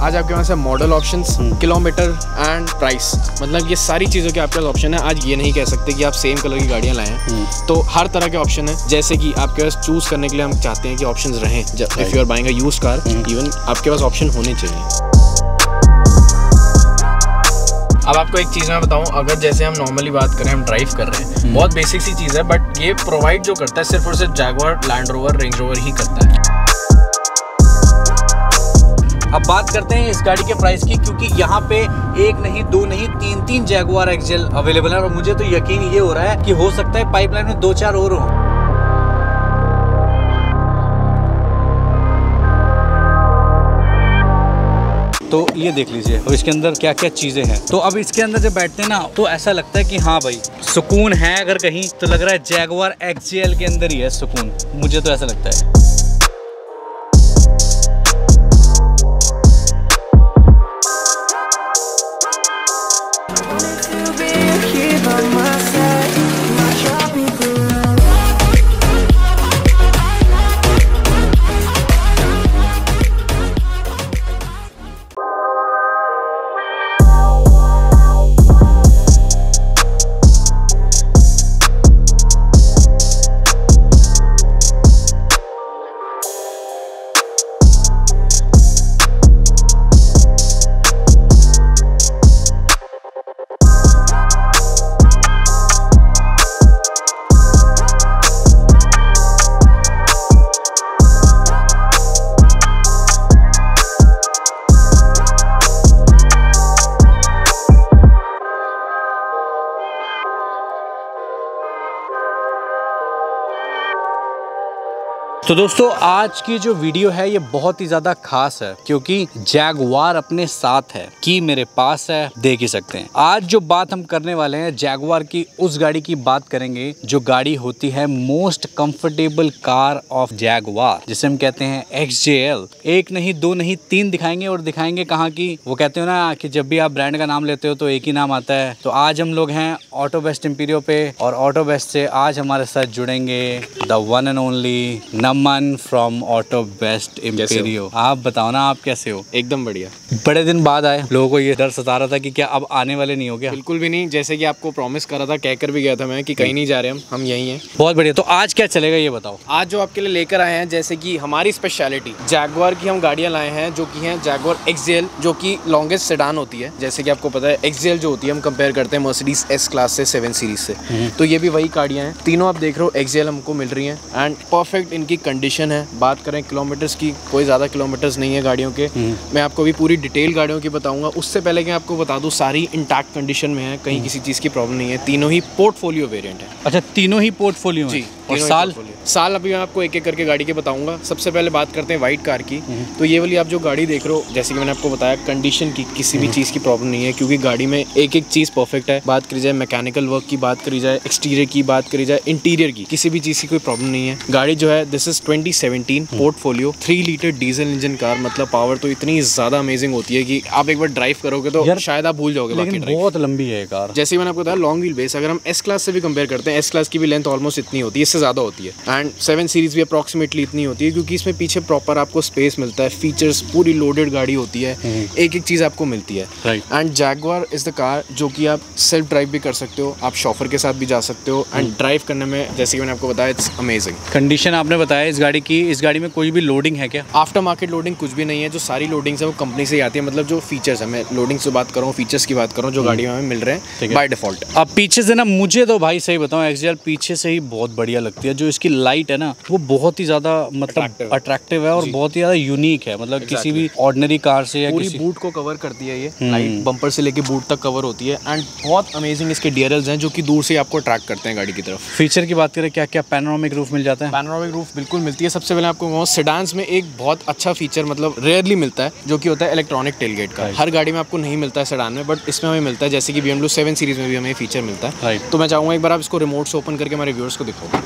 आज आपके पास है model options, kilometre and price, मतलब ये सारी चीज़ों के आपके पास ऑप्शन है। आज ये नहीं कह सकते कि आप सेम कलर की गाड़ियाँ लाएं हैं, तो हर तरह के ऑप्शन है। जैसे कि आपके पास चूज़ करने के लिए हम चाहते हैं कि ऑप्शंस रहें। If you are buying a used car, even आपके पास ऑप्शन होने चाहिए। अब आपको एक चीज़ मैं बताऊं, अगर जैसे हम नॉर्मली बात करें, हम ड्राइव कर रहे हैं, बहुत बेसिक सी चीज़ है, बट ये प्रोवाइड जो करता है सिर्फ और सिर्फ Jaguar, Land Rover, Range Rover ही करता है। अब बात करते हैं इस गाड़ी के प्राइस की, क्योंकि यहाँ पे एक नहीं, दो नहीं, तीन जैगुआर एक्सजेल अवेलेबल है और मुझे तो यकीन ये हो रहा है कि हो सकता है पाइपलाइन में 2-4 और हो। तो ये देख लीजिए और इसके अंदर क्या क्या चीज़ें हैं। तो अब इसके अंदर जब बैठते हैं ना तो ऐसा लगता है कि हाँ भाई सुकून है। अगर कहीं तो लग रहा है जैगुआर एक्सजेल के अंदर ही है सुकून, मुझे तो ऐसा लगता है। तो दोस्तों आज की जो वीडियो है ये बहुत ही ज़्यादा खास है, क्योंकि जैगुआर अपने साथ है, की मेरे पास है, देख ही सकते हैं। आज जो बात हम करने वाले हैं जैगुआर की, उस गाड़ी की बात करेंगे जो गाड़ी होती है most comfortable car of Jaguar, जिसे हम कहते हैं XJL। एक नहीं, दो नहीं, 3 दिखाएंगे और दिखाएंगे कहाँ की। वो कहते हो ना कि जब भी आप ब्रांड का नाम लेते हो तो एक ही नाम आता है। तो आज हम लोग हैं ऑटो बेस्ट इंपीरियो पे, और ऑटो बेस्ट से आज हमारे साथ जुड़ेंगे the one and only man from Auto Best Imperio. आप बताओ ना, आप कैसे हो? एकदम बढ़िया। बड़े दिन बाद आए, लोगों को ये डर सता रहा था कि क्या अब आने वाले नहीं हो गया? बिल्कुल भी नहीं, जैसे कि आपको प्रॉमिस करा था, कहकर भी गया था मैं कि कहीं नहीं जा रहे हम यहीं हैं। बहुत बढ़िया। तो आज क्या चलेगा ये बताओ। आज जो आपके लिए लेकर आए हैं, जैसे कि हमारी स्पेशलिटी जैगुआर की हम गाड़ियां लाए हैं, जो कि हैं जैगुआर XJL, जो कि लॉन्गेस्ट सेडान होती है। जैसे कि आपको पता है XJL जो होती है हम कंपेयर करते हैं मर्सिडीज S क्लास से, 7 सीरीज से, तो ये भी वही गाड़ियां हैं। तीनों आप देख रहे हो XJL हमको मिल रही हैं एंड परफेक्ट इनकी कंडीशन है। बात करें किलोमीटर्स की, कोई ज़्यादा किलोमीटर्स नहीं है गाड़ियों के। मैं आपको भी पूरी डिटेल गाड़ियों की बताऊंगा। उससे पहले कि आपको बता दूं, सारी इंटैक्ट कंडीशन में है, कहीं किसी चीज़ की प्रॉब्लम नहीं है। तीनों ही पोर्टफोलियो वेरिएंट है। अच्छा, तीनों ही पोर्टफोलियो जी। और साल अभी मैं आपको एक एक करके गाड़ी के बताऊंगा। सबसे पहले बात करते हैं वाइट कार की। तो ये वाली आप जो गाड़ी देख रहे हो, जैसे कि मैंने आपको बताया, कंडीशन की किसी भी चीज़ की प्रॉब्लम नहीं है, क्योंकि गाड़ी में एक एक चीज़ परफेक्ट है। बात करी जाए मैकेनिकल वर्क की, बात करी जाए एक्सटीरियर की, बात करी जाए इंटीरियर की, किसी भी चीज़ की कोई प्रॉब्लम नहीं है। गाड़ी जो है, this is 2017 portfolio 3 litre diesel engine car. मतलब पावर तो इतनी ज़्यादा अमेजिंग होती है कि आप एक बार ड्राइव करोगे तो शायद आप भूल जाओगे। लेकिन बहुत लंबी है कार। जैसे मैंने आपको बताया, लॉन्ग व्हील बेस। अगर हम S क्लास से भी कंपेयर करते हैं, S क्लास की भी लेंथ ऑलमोस्ट इतनी होती है, इससे ज़्यादा होती है। एंड 7 सीरीज भी अप्रॉक्सीमेटली इतनी होती है, क्योंकि इसमें पीछे प्रॉपर आपको स्पेस मिलता है। फीचर्स पूरी लोडेड गाड़ी होती है, एक एक चीज़ आपको मिलती है। And Jaguar is the car जो कि आप सेल्फ ड्राइव भी कर सकते हो, आप शॉफर के साथ भी जा सकते हो। एंड ड्राइव करने में, जैसे कि मैंने आपको बताया, इट्स अमेजिंग। कंडीशन आपने बताया इस गाड़ी की, इस गाड़ी में कोई भी लोडिंग है क्या? आफ्टर मार्केट लोडिंग कुछ भी नहीं है। जो सारी लोडिंग्स है वो कंपनी से ही आती है। मतलब जो फीचर्स है, मैं लोडिंग से बात कर रहा हूँ, फीचर्स की बात कर रहा हूँ, जो गाड़ी में हमें मिल रहे हैं बाय डिफॉल्ट। अब पीछे से ना, मुझे तो भाई सही बताऊँ, XJL पीछे से ही बहुत बढ़िया लगती है। जो इसकी लाइट है ना, वो बहुत ही ज़्यादा मतलब अट्रैक्टिव है और बहुत ही ज़्यादा यूनिक है। मतलब किसी भी ऑर्डिनरी कार से, या पूरी बूट को कवर करती है ये लाइट, बम्पर से लेके बूट तक कवर होती है। एंड बहुत अमेजिंग इसके डियरल्स हैं, जो कि दूर से आपको अट्रैक्ट करते हैं गाड़ी की तरफ। फीचर की बात करें, क्या क्या पैनोरामिक रूफ मिल जाता है? पैनोरामिक रूफ बिल्कुल मिलती है। सबसे पहले आपको सेडान्स में एक बहुत अच्छा फीचर, मतलब रेयरली मिलता है, जो कि होता है इलेक्ट्रॉनिक टेलगेट का। हर गाड़ी में आपको नहीं मिलता है सेडान में, बट इसमें हमें मिलता है। जैसे कि BMW 7 सीरीज में भी हमें फीचर मिलता है। तो मैं चाहूँगा एक बार आप इसको रिमोट से ओपन करके हमारे व्यूअर्स को दिखाओ।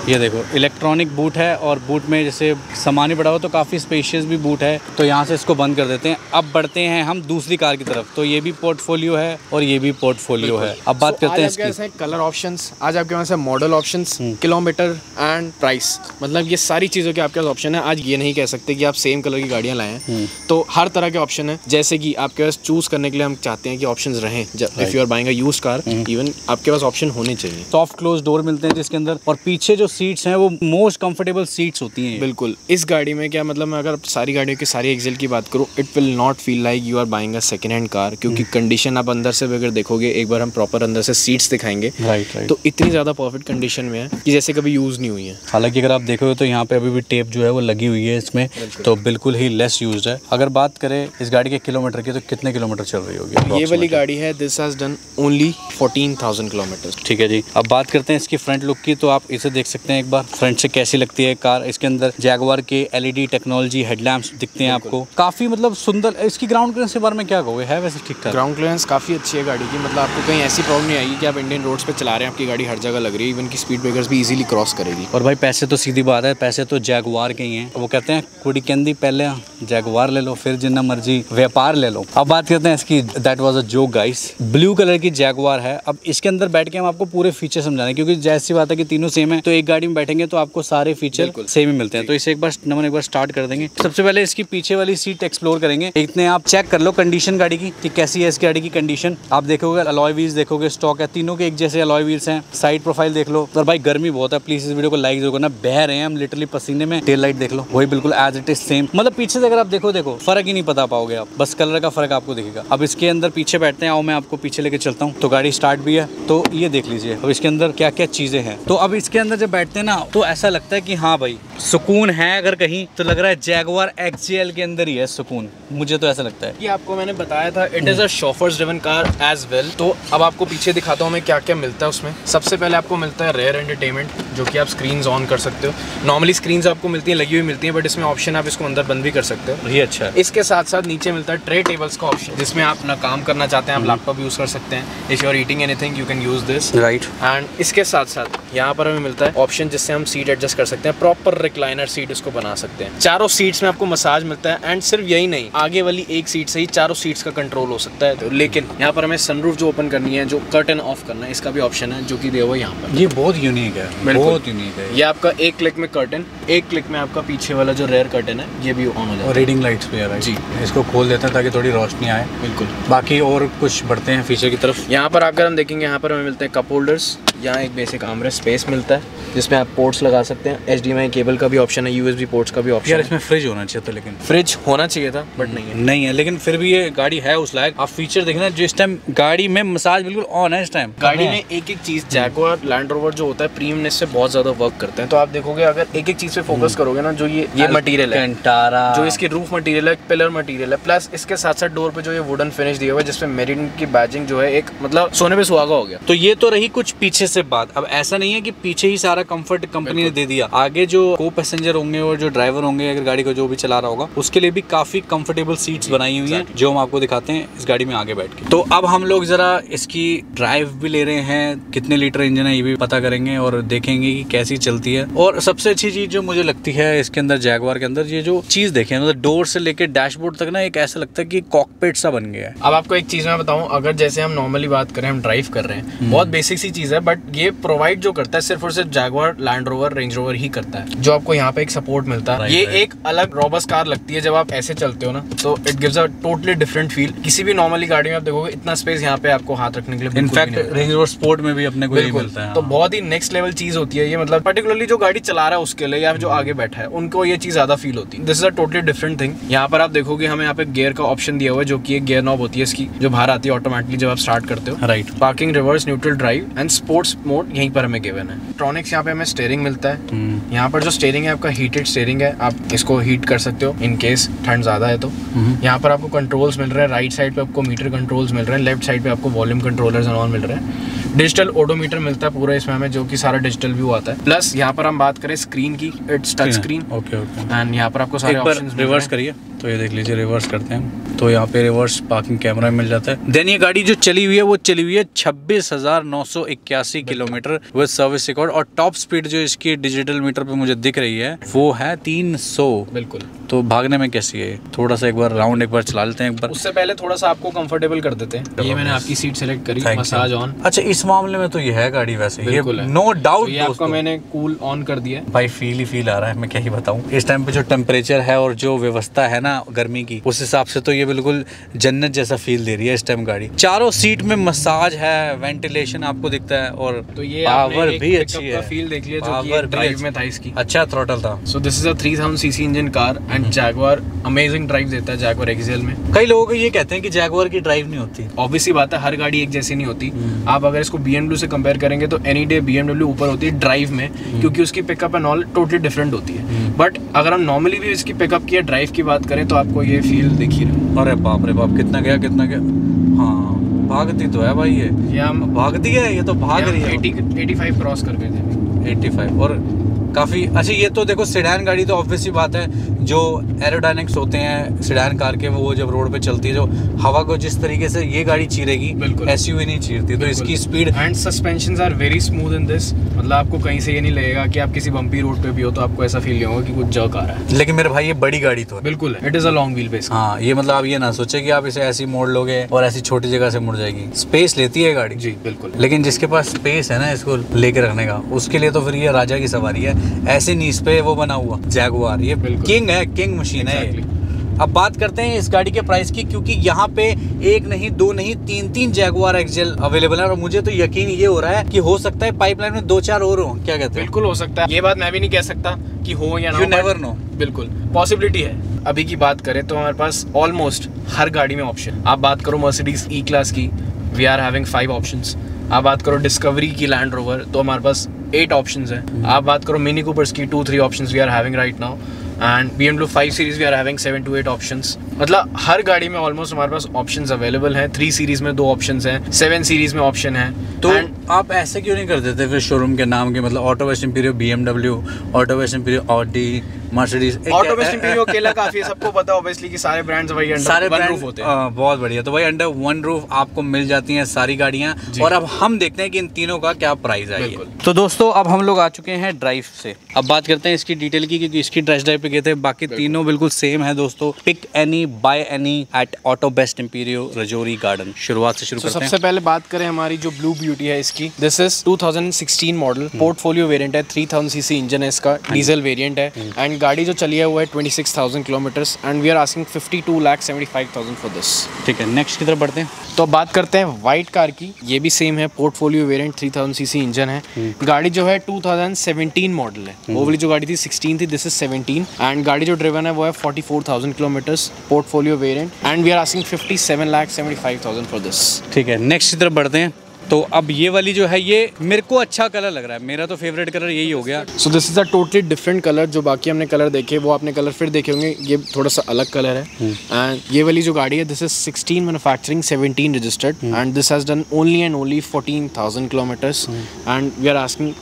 ये देखो इलेक्ट्रॉनिक बूट है और बूट में जैसे सामान ही पड़ा हो तो काफ़ी स्पेशियस भी बूट है। तो यहाँ से इसको बंद कर देते हैं। अब बढ़ते हैं हम दूसरी कार की तरफ। तो ये भी पोर्टफोलियो है और ये भी पोर्टफोलियो है। अब बात करते हैं इसकी कलर ऑप्शंस। आज आपके पास है model options, kilometre and price, मतलब ये सारी चीज़ों के आपके पास ऑप्शन है। आज ये नहीं कह सकते कि आप सेम कलर की गाड़ियाँ लाएं, तो हर तरह के ऑप्शन है। जैसे कि आपके पास चूज करने के लिए हम चाहते हैं कि ऑप्शंस रहें। If you are buying a used car, even आपके पास ऑप्शन होने चाहिए। सॉफ्ट क्लोज डोर मिलते हैं जिसके अंदर, और पीछे जो सीट्स हैं वो मोस्ट कंफर्टेबल सीट्स होती हैं। बिल्कुल। इस गाड़ी में क्या मतलब, मैं अगर सारी गाड़ियों की सारी एक्सेल की बात करूँ, it will not feel like you are buying a second hand car, क्योंकि कंडीशन आप अंदर से अगर देखोगे, एक बार हम प्रॉपर अंदर से सीट्स दिखाएंगे, तो इतनी ज़्यादा परफेक्ट कंडीशन में है कि जैसे कभी यूज़ नहीं हुई है। हालांकि अगर आप देखोगे तो यहाँ पे अभी भी टेप जो है वो लगी हुई है इसमें, तो बिल्कुल ही लेस यूज्ड है। अगर बात करें इस गाड़ी के किलोमीटर की, तो कितने किलोमीटर चल रही होगी? ये वाली गाड़ी है, this has done only 14,000 kilometre. ठीक है जी। अब बात करते हैं इसकी फ्रंट लुक की। तो आप इसे देख सकते हैं एक बार फ्रंट से कैसी लगती है कार। इसके अंदर जैगवार के LED टेक्नोलॉजी हेडलैम्प्स दिखते हैं आपको, काफी मतलब सुंदर। इसकी ग्राउंड क्लियरेंस के बारे में क्या कहोगे? है वैसे ठीक ठाक? ग्राउंड क्लियरेंस काफी अच्छी है गाड़ी की, मतलब आपको कहीं ऐसी प्रॉब्लम नहीं आएगी कि आप इंडियन रोड्स पे चला रहे हैं, आपकी गाड़ी हर जगह लग रही है, इवन की स्पीड ब्रेकर्स भी इजीली क्रॉस करेगी। और भाई पैसे तो सीधी बात है, पैसे तो जैगवार के ही हैं। वो कहते हैं कुड़ी कहंदी पहले जैगवार ले लो, फिर जितना मर्जी व्यापार ले लो। अब बात करते हैं इसकी। That was a joke guys. Blue colour की जैगवार है। अब इसके अंदर बैठ के हम आपको पूरे फीचर समझाएंगे, क्योंकि जैसी बात है कि तीनों सेम है, तो एक गाड़ी में बैठेंगे तो आपको सारे फीचर सेम ही मिलते हैं। तो इसे एक बार स्टार्ट कर देंगे। सबसे पहले इसकी पीछे वाली सीट एक्सप्लोर करेंगे। इतने आप चेक कर लो कंडीशन गाड़ी की कि कैसी है इस गाड़ी की कंडीशन। आप देखोगे अलॉय व्हील्स देखोगे, स्टॉक है, तीनों के एक जैसे अलॉय व्हील्स हैं। साइड प्रोफाइल देख लो। और भाई गर्मी बहुत है, प्लीज इस वीडियो को लाइक जरूर करना। बह रहे हैं हम लिटरली पसीने में। टेल लाइट देख लो, वही बिल्कुल एज इट इज सेम। मतलब पीछे से अगर आप देखो फर्क ही नहीं पता पाओगे आप, बस कलर का फर्क आपको दिखेगा। अब इसके अंदर पीछे बैठते हैं, आओ मैं आपको पीछे लेके चलता हूँ। तो गाड़ी स्टार्ट भी है, तो ये देख लीजिए अब इसके अंदर क्या क्या चीजें हैं। तो अब इसके अंदर जब बैठते हैं ना, तो ऐसा लगता है कि हाँ भाई सुकून है। अगर कहीं तो लग रहा है जैगवार XJL के अंदर ही है सुकून, मुझे तो ऐसा लगता है। ये आपको मैंने बताया था, it is a chauffeurs driven car as well. तो अब आपको पीछे दिखाता हूँ मैं क्या क्या मिलता है उसमें। सबसे पहले आपको मिलता है रेयर एंटरटेनमेंट, जो कि आप स्क्रीन ऑन कर सकते हो। नॉर्मली स्क्रीन आपको मिलती है, लगी हुई मिलती है, बट इसमें ऑप्शन आप इसको अंदर बंद भी कर सकते हो। ये अच्छा है। इसके साथ साथ नीचे मिलता है ट्रे टेबल्स का ऑप्शन, जिसमें आप अपना काम करना चाहते हैं, आप लैपटॉप यूज कर सकते हैं। If you are eating anything you can use this, right. And इसके साथ साथ यहाँ पर हमें मिलता है ऑप्शन जिससे हम सीट एडजस्ट कर सकते हैं, प्रॉपर रिक्लाइनर सीट इसको बना सकते हैं। चारों सीट्स में आपको मसाज मिलता है, एंड सिर्फ यही नहीं, आगे वाली एक सीट से ही चारों सीट्स का कंट्रोल हो सकता है। तो लेकिन यहाँ पर हमें सनरूफ जो ओपन करनी है, जो कर्टन ऑफ करना है, इसका भी ऑप्शन है, जो कि दिया हुआ है यहाँ पर। ये बहुत यूनिक है, बहुत यूनिक है। ये आपका एक क्लिक में कर्टन, एक क्लिक में आपका पीछे वाला जो रेयर कर्टन है ये भी ऑन हो जाता है। रीडिंग लाइट्स भी है जी, इसको खोल देते हैं ताकि थोड़ी रोशनी आए। बिल्कुल। बाकी और कुछ बढ़ते हैं फीचर की तरफ। यहाँ पर आकर हम देखेंगे, यहाँ पर हमें मिलते हैं कप होल्डर्स, यहाँ एक बेसिक आर्मरेस्ट स्पेस मिलता है जिसमें आप पोर्ट्स लगा सकते हैं। HDMI केबल का भी ऑप्शन है, USB पोर्ट्स का भी ऑप्शन है। यार इसमें फ्रिज होना चाहिए था, लेकिन फ्रिज होना चाहिए था बट नहीं है। लेकिन फिर भी ये गाड़ी है उस लायक। आप फीचर देखना, जो इस टाइम गाड़ी में मसाज बिल्कुल ऑन है इस टाइम। गाड़ी में एक एक चीज, जैगवार लैंड रोवर जो होता है प्रीमियमनेस से बहुत ज्यादा वर्क करते हैं। तो आप देखोगे अगर एक एक चीज पे फोकस करोगे ना, जो ये मटेरियल है, जो इसकी रूफ मटेरियल है, पिलर मटेरियल है, प्लस इसके साथ साथ डोर पे जो ये वुडन फिनिश दिया हुआ है, जिसमें मेरिन की बैजिंग जो है, एक मतलब सोने पे सुहागा हो गया। तो ये तो रही कुछ पीछे से बात। अब ऐसा नहीं है कि पीछे ही सारा कंफर्ट कंपनी ने दे दिया। आगे जो को पैसेंजर होंगे और जो ड्राइवर होंगे, अगर गाड़ी को जो भी चला रहा होगा, उसके लिए भी काफी कंफर्टेबल सीट्स बनाई हुई हैं, जो हम आपको दिखाते हैं इस गाड़ी में आगे बैठ के। तो अब हम लोग जरा इसकी ड्राइव भी ले रहे हैं, कितने लीटर इंजन है ये भी पता करेंगे और देखेंगे कि कैसी चलती है। और सबसे अच्छी चीज जो मुझे लगती है इसके अंदर, जैगवार के अंदर, ये जो चीज देखें, मतलब डोर से लेके डैशबोर्ड तक ना, एक ऐसा लगता है कि कॉकपिट सा बन गया है। अब आपको एक चीज मैं बताऊं, अगर जैसे हम नॉर्मली बात करें, हम ड्राइव कर रहे हैं, बहुत बेसिक सी चीज है, बट ये प्रोवाइड जो करता है सिर्फ और सिर्फ Jaguar Land Rover Range Rover ही करता है, जो आपको यहाँ पे एक सपोर्ट मिलता है। ये एक अलग रॉबस्ट कार लगती है जब आप ऐसे चलते हो ना, तो it gives a totally different feel. किसी भी नॉर्मली गाड़ी में आप देखोगे इतना स्पेस यहाँ पे आपको हाथ रखने के लिए, इनफैक्ट रेंज रोवर स्पोर्ट में भी अपने को यही मिलता है। तो बहुत ही नेक्स्ट लेवल चीज होती है ये, मतलब पर्टिकुलरली जो गाड़ी चला रहा है उसके लिए, या जो आगे बैठा है उनको ये चीज ज्यादा फील होती है। This is a totally different thing. यहाँ पर आप देखोगे हमें यहाँ पे गियर का ऑप्शन दिया हुआ है, जो कि एक गियर नॉब होती है इसकी, जो बाहर आती है ऑटोमेटिकली जब आप स्टार्ट करते हो। Right. Parking, reverse, neutral drive and sports mode यहीं पर हमें गिवन है। इलेक्ट्रॉनिक्स यहाँ पे हमें स्टीयरिंग मिलता है। यहाँ पर जो स्टीयरिंग है आपका हीटेड स्टीयरिंग है, आप इसको हीट कर सकते हो इन केस ठंड ज्यादा है तो। यहाँ पर आपको कंट्रोल्स मिल रहे हैं, राइट साइड पे आपको मीटर कंट्रोल्स मिल रहे हैं, लेफ्ट साइड पे आपको वॉल्यूम कंट्रोलर्स ऑन मिल रहे हैं। डिजिटल ओडोमीटर मिलता है पूरा इसमें हमें, जो कि सारा डिजिटल व्यू आता है। प्लस यहाँ पर हम बात करें स्क्रीन की, it's touch screen. Okay okay. And यहाँ पर आपको सारे ऑप्शंस रिवर्स करिए, तो ये देख लीजिए, रिवर्स करते हैं तो यहाँ पे रिवर्स पार्किंग कैमरा मिल जाता है। देन ये गाड़ी जो चली हुई है वो चली हुई है 26,981 किलोमीटर विद सर्विस रिकॉर्ड, और टॉप स्पीड जो इसकी डिजिटल मीटर पे मुझे दिख रही है वो है 300। बिल्कुल। तो भागने में कैसी है? थोड़ा सा एक बार राउंड एक बार चला लेते हैं एक बार। उससे पहले थोड़ा सा आपको कंफर्टेबल कर देते हैं। ये मैंने आपकी सीट सेलेक्ट करी, मसाज ऑन। अच्छा, इस मामले में तो ये है गाड़ी वैसे, ये नो डाउट। ये आपका मैंने कूल ऑन कर दिया भाई, फील ही फील आ रहा है, मैं क्या ही बताऊं। इस टाइम पे जो टेम्परेचर है और जो व्यवस्था है ना गर्मी की, उस हिसाब से तो ये बिल्कुल जन्नत जैसा फील दे रही है इस टाइम गाड़ी। चारों सीट में मसाज है, वेंटिलेशन आपको दिखता है, और तो ये पावर भी अच्छी है। फील देख लिया जो कि ड्राइव में था इसकी। अच्छा थ्रॉटल था। So this is a 3000 CC engine car and Jaguar amazing drive देता है जैगुआर एक्सेल में। कई लोगों को ये कहते हैं कि जैगुआर की ड्राइव नहीं होती। ऑब्वियसली बात है, हर गाड़ी एक जैसी नहीं होती। आप अगर इसको BMW से कंपेयर करेंगे तो एनी डे BMW ऊपर होती है ड्राइव में, क्योंकि उसकी pickup and all totally different होती है। बट अगर हम नॉर्मली भी इसकी पिकअप की ड्राइव की बात करें तो आपको ये फील दिख ही रहा है। अरे बाप रे बाप, कितना गया कितना गया। हाँ, भागती तो है भाई, ये हम भागती है, ये तो भाग रही है। 85 क्रॉस कर गए थे। 85 और काफ़ी अच्छा। ये तो देखो सेडान गाड़ी तो ऑब्वियस सी बात है, जो एरोडायनेमिक्स होते हैं सेडान कार के, वो जब रोड पे चलती है जो हवा को जिस तरीके से ये गाड़ी चीरेगी, SUV नहीं चीरती। तो इसकी speed and suspensions are very smooth in this. मतलब आपको कहीं से ये नहीं लगेगा कि आप किसी बम्पी रोड पे भी हो तो आपको ऐसा फील नहीं होगा कि कुछ जर्क आ रहा है। लेकिन मेरे भाई ये बड़ी गाड़ी तो है। बिल्कुल, it is a long wheel base. हाँ, ये मतलब आप ये ना सोचे कि आप इसे ऐसी मोड़ लोगे और ऐसी छोटी जगह से मुड़ जाएगी। स्पेस लेती है गाड़ी जी बिल्कुल। लेकिन जिसके पास स्पेस है ना इसको लेके रखने का, उसके लिए तो फिर ये राजा की सवारी है। ऐसे नीस पे वो बना हुआ जैगुआर, ये किंग है, किंग मशीन है। अब बात करते हैं इस गाड़ी के प्राइस की, क्योंकि यहाँ पे एक नहीं, दो नहीं, तीन जैगुआर एक्सेल अवेलेबल है, और मुझे तो यकीन ये हो रहा है कि हो सकता है पाइपलाइन में 2-4 और हो। क्या कहते हैं? बिल्कुल हो सकता है, ये बात मैं भी नहीं कह सकता कि हो या ना हो। You never know। बिल्कुल पॉसिबिलिटी है। अभी की बात करें तो हमारे पास ऑलमोस्ट हर गाड़ी में ऑप्शन। आप बात करो मर्सिडीज ई क्लास की, वी आर हैविंग 5 ऑप्शंस। आप बात करो डिस्कवरी की, लैंड रोवर, तो हमारे पास 8 ऑप्शंस हैं। आप बात करो मिनी कूपर्स की, 2-3 options we are having right now, and BMW 5 series we are having 7 to 8 options. मतलब हर गाड़ी में ऑलमोस्ट हमारे पास ऑप्शंस अवेलेबल हैं। 3 सीरीज में 2 ऑप्शंस हैं, 7 सीरीज में ऑप्शन है। तो आप ऐसे क्यों नहीं कर देते फिर शोरूम के नाम के, मतलब Auto Best Imperio BMW, Auto Best Imperio Audi, Mercedes. Auto Best Imperio अकेला काफी है, सबको पता है ऑब्वियसली कि सारे ब्रांड्स वही अंडर वन रूफ होते हैं। बहुत बढ़िया, तो भाई अंडर वन रूफ आपको मिल जाती हैं सारी गाड़ियां। और अब हम देखते हैं कि इन तीनों का क्या प्राइस है। तो दोस्तों अब हम लोग आ चुके हैं ड्राइव से। अब बात करते हैं इसकी डिटेल की, क्योंकि इसकी टेस्ट ड्राइव पे गए थे। बाकी तीनों बिल्कुल सेम है दोस्तों। Pick any buy any at Auto Best Imperio Rajouri Garden. शुरुआत से शुरू करते हैं। सबसे पहले बात करें हमारी जो ब्लू ब्यूटी है इसकी, this is 2016 model, portfolio variant है, 3000 सीसी इंजन है इसका, डीजल वेरिएंट है, एंड गाड़ी जो चली है 26,000 kilometres, and we are asking 52,75,000 for this. ठीक है, नेक्स्ट की तरफ बढ़ते हैं। तो बात करते हैं व्हाइट कार की। ये भी सेम है, पोर्टफोलियो वेरिएंट, 3000 सीसी इंजन है। गाड़ी जो है 2017 मॉडल है। वो वाली जो गाड़ी थी 16 थी, दिस इज 17, एंड गाड़ी जो ड्रिवन है वो है 44,000 kilometres, portfolio variant, and we are asking 57,75,000 for this. ठीक है, नेक्स्ट की तरफ बढ़ते हैं। तो अब ये वाली जो है, ये मेरे को अच्छा कलर लग रहा है, मेरा तो फेवरेट कलर यही हो गया। So this is a totally different colour. जो बाकी हमने कलर देखे वो आपने कलर फिर देखे होंगे, ये थोड़ा सा अलग कलर है। एंड ये वाली जो गाड़ी है, this is 16 manufacturing, 17 registered, and this has done only and only 14,000 kilometres, and we are asking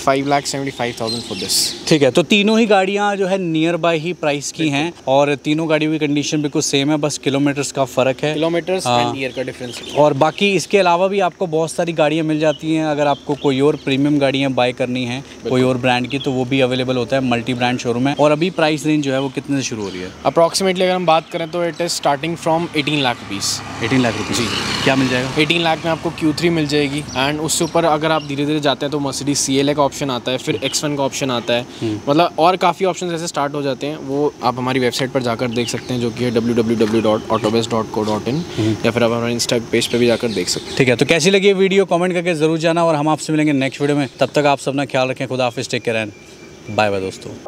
55,75,000 for this. ठीक है, तो तीनों ही गाड़ियाँ जो है नियर बाय ही प्राइस की हैं, और तीनों गाड़ियों की कंडीशन बिल्कुल सेम है, बस किलोमीटर्स का फर्क है, किलोमीटर्स एंड ईयर का डिफरेंस। और बाकी इसके अलावा भी आपको बहुत सारी गाड़ियाँ मिल जाती हैं। अगर आपको कोई और प्रीमियम गाड़ियाँ बाय करनी है कोई और ब्रांड की, तो वो भी अवेलेबल होता है, मल्टी ब्रांड शोरूम है। और अभी प्राइस रेंज जो है वो कितने से शुरू हो रही है? अप्रॉक्सीमेटली अगर हम बात करें तो it is starting from 18 lakh rupees. 18 lakh रुपये जी, क्या मिल जाएगा? 18 लाख में आपको Q3 मिल जाएगी, एंड उससे ऊपर अगर आप धीरे धीरे जाते हैं तो मर्सिडीज CLA का ऑप्शन आता है, फिर X1 का ऑप्शन आता है, मतलब और काफ़ी ऑप्शन ऐसे स्टार्ट हो जाते हैं। वो आप हमारी वेबसाइट पर जाकर देख सकते हैं, जो कि है www.autobest.co.in, या फिर आप हमारे इंस्टा पेज पे भी जाकर देख सकते हैं। ठीक है, तो कैसी लगी ये वीडियो कमेंट करके जरूर जाना, और हम आपसे मिलेंगे नेक्स्ट वीडियो में। तब तक आप सब अपना ख्याल रखें। खुदा हाफिज़, take care and bye bye दोस्तों।